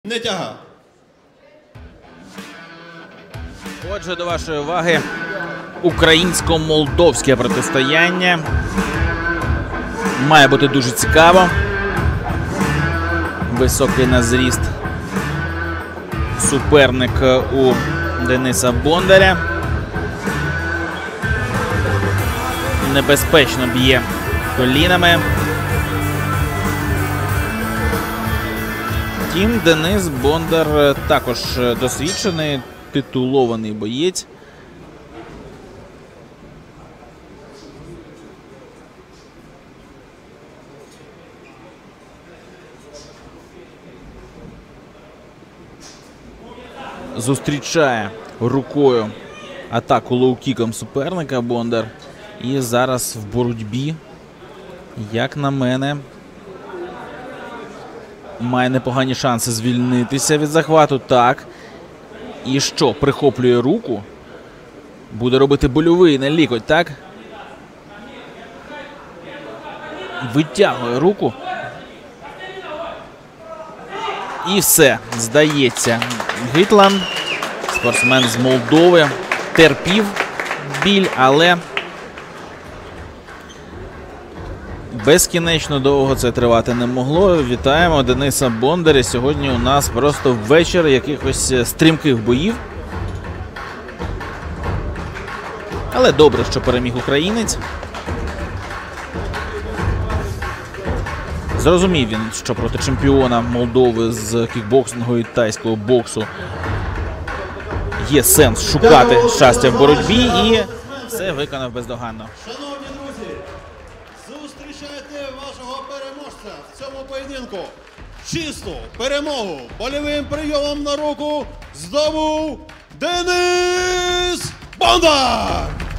Не тяга. Отже, до вашої уваги українсько-молдовське протистояння. Має бути дуже цікаво. Високий на зріст суперник у Дениса Бондаря. Небезпечно б'є колінами. Втім, Денис Бондар також досвідчений, титулований боєць. Зустрічає рукою атаку лоу-кіком суперника Бондар. І зараз в боротьбі, як на мене, має непогані шанси звільнитися від захвату. Так. І що? Прихоплює руку. Буде робити больовий на лікоть, так? Витягує руку. І все. Здається. Гитлан, спортсмен з Молдови, терпів біль, але безкінечно довго це тривати не могло. Вітаємо Дениса Бондаря. Сьогодні у нас просто вечір якихось стрімких боїв. Але добре, що переміг українець. Зрозумів він, що проти чемпіона Молдови з кікбоксингу і тайського боксу є сенс шукати щастя в боротьбі, і все виконав бездоганно. Шановні друзі, зустрічайте вашого переможця в цьому поєдинку. Чисту перемогу больовим прийомом на руку здобув Денис Бондар!